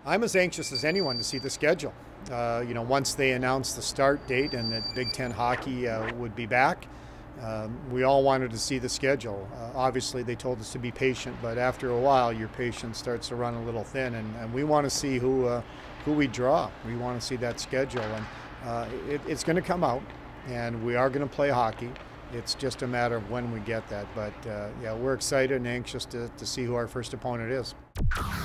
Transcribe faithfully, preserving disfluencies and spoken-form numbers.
I'm as anxious as anyone to see the schedule. Uh, you know, once they announced the start date and that Big Ten hockey uh, would be back, um, we all wanted to see the schedule. Uh, obviously, they told us to be patient, but after a while, your patience starts to run a little thin, and, and we want to see who uh, who we draw. We want to see that schedule, and uh, it, it's going to come out, and we are going to play hockey. It's just a matter of when we get that. But uh, yeah, we're excited and anxious to, to see who our first opponent is.